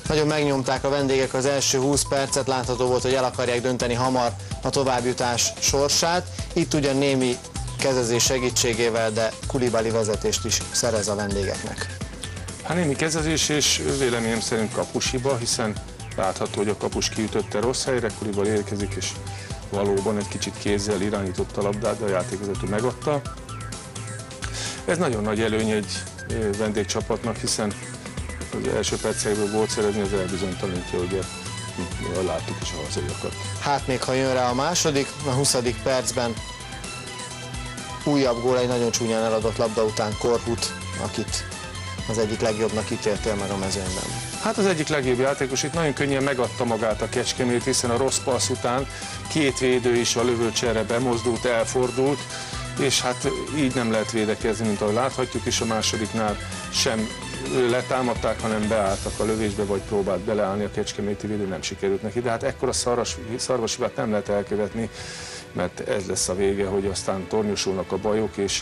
Nagyon megnyomták a vendégek az első 20 percet, látható volt, hogy el akarják dönteni hamar a továbbjutás sorsát. Itt ugyan némi kezezés segítségével, de Koulibaly vezetést is szerez a vendégeknek. Hát némi kezezés és véleményem szerint kapushiba, hiszen látható, hogy a kapus kiütötte rossz helyre, Koulibaly érkezik és valóban egy kicsit kézzel irányította a labdát, de a játékvezető megadta. Ez nagyon nagy előny egy vendégcsapatnak, hiszen az első percekből gólt szerezni, az elbizonytalanítja, ugye láttuk is a hazaiakat. Hát még ha jön rá a második, a 20. percben újabb gól egy nagyon csúnyán eladott labda után Korhut, akit az egyik legjobbnak ítéltél meg a mezőnyben. Hát az egyik legjobb játékos, itt nagyon könnyen megadta magát a Kecskemét, hiszen a rossz passz után két védő is a lövőcserre bemozdult, elfordult, és hát így nem lehet védekezni, mint ahogy láthatjuk, és a másodiknál sem letámadták, hanem beálltak a lövésbe, vagy próbált beleállni a kecskeméti védő, nem sikerült neki, de hát ekkora szarvashibát nem lehet elkövetni, mert ez lesz a vége, hogy aztán tornyosulnak a bajok, és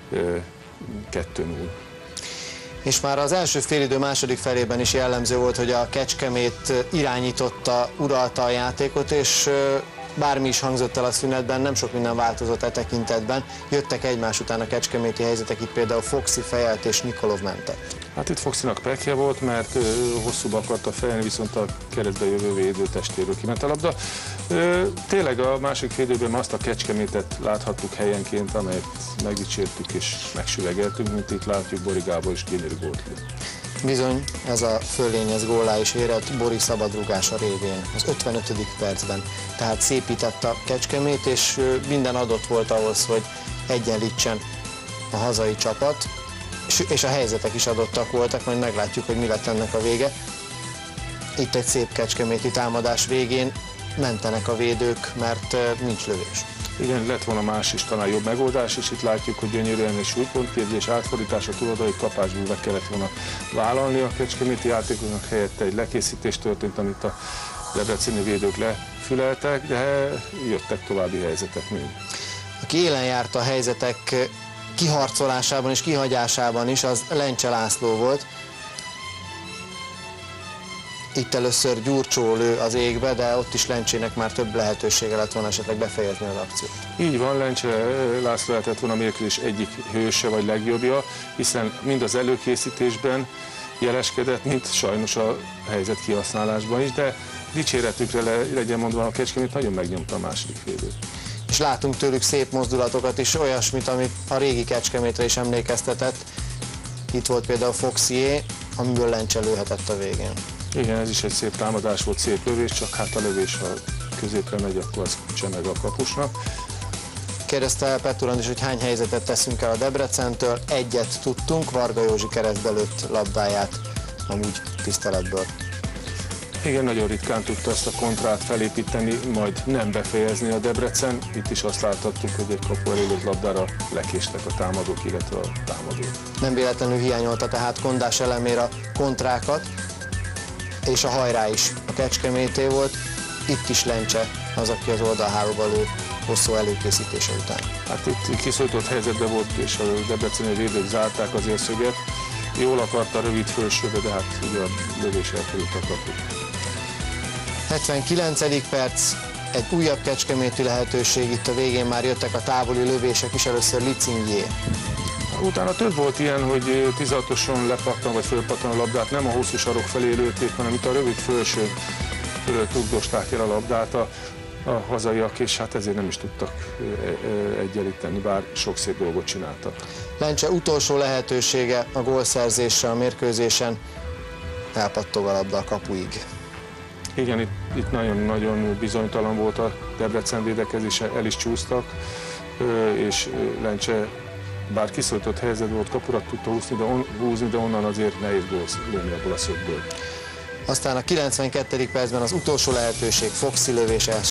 2-0. És már az első félidő második felében is jellemző volt, hogy a Kecskemét irányította, uralta a játékot, és bármi is hangzott el a szünetben, nem sok minden változott e tekintetben. Jöttek egymás után a kecskeméti helyzetek, itt például Foxy fejelt és Nikolov mentett. Hát itt Foxynak pekje volt, mert hosszúba akarta fejelni, viszont a keresztbe jövő védő testéről kiment a labda. Tényleg a másik félidőben azt a Kecskemétet láthattuk helyenként, amelyet megdicsértük és megsüvegeltünk, mint itt látjuk, Bori Gábor is gyönyörű gólt lőtt. Bizony, ez a fölényez gólá is érett Bori szabadrúgása révén, az 55. percben. Tehát szépített a Kecskemét, és minden adott volt ahhoz, hogy egyenlítsen a hazai csapat, és a helyzetek is adottak voltak, majd meglátjuk, hogy mi lett ennek a vége. Itt egy szép kecskeméti támadás végén mentenek a védők, mert nincs lövés. Igen, lett volna más is, talán jobb megoldás, és itt látjuk, hogy gyönyörűen egy súlypontképzés, átfordítása, túloldali kapásból meg kellett volna vállalni a kecskeméti játékosnak, helyette egy lekészítés történt, amit a debreceni védők lefüleltek, de jöttek további helyzetek még. Aki élen járt a helyzetek kiharcolásában és kihagyásában is, az Lencse László volt. Itt először Gyurcsó lő az égbe, de ott is Lencsének már több lehetősége lett volna esetleg befejezni az akciót. Így van, Lencse László lehetett volna a mérkőzés egyik hőse vagy legjobbja, hiszen mind az előkészítésben jeleskedett, mint sajnos a helyzet kihasználásban is, de dicséretükre legyen mondva, a Kecskemét nagyon megnyomta a második félidőt. És látunk tőlük szép mozdulatokat is, olyasmit, amit a régi Kecskemétre is emlékeztetett. Itt volt például Foxyé, amiből Lencse lőhetett a végén. Igen, ez is egy szép támadás volt, szép lövés, csak hát a lövés, ha középre megy, akkor az csemeg a kapusnak. Kérdezte Petúrand is, hogy hány helyzetet teszünk el a Debrecentől. Egyet tudtunk, Varga Józsi keresztbe lőtt labdáját, amúgy tiszteletből. Igen, nagyon ritkán tudta ezt a kontrát felépíteni, majd nem befejezni a Debrecen. Itt is azt láthattuk, hogy egy kapu elő labdára lekéstek a támadók, illetve a támadók. Nem véletlenül hiányolta tehát Kondás Elemér a kontrákat, és a hajrá is a Kecskemété volt. Itt is Lencse az, aki az oldalhálóba lő hosszú előkészítése után. Hát itt kiszorított helyzetben volt, és a debreceni védők zárták az érszöget. Jól akarta a rövid fölsőbe, de hát ugye a lövés elkerült a kaput. 79. perc, egy újabb kecskeméti lehetőség, itt a végén már jöttek a távoli lövések is, először Licingyé. Utána több volt ilyen, hogy 16-oson lepattan vagy fölpattan a labdát, nem a hosszú sarok felé lőtték, hanem itt a rövid fölső fölött rugdosták el a labdát a hazaiak, és hát ezért nem is tudtak egyenlíteni, bár sok szép dolgot csináltak. Lencse utolsó lehetősége a gólszerzésre a mérkőzésen, elpattog a labda a kapuig. Igen, itt nagyon-nagyon bizonytalan volt a Debrecen védekezése, el is csúsztak, és Lencse bár kiszorított helyzet volt, kapura tudta húzni, de onnan azért nehéz gólt lőni abból a szögből. Aztán a 92. percben az utolsó lehetőség, Foxy lövése.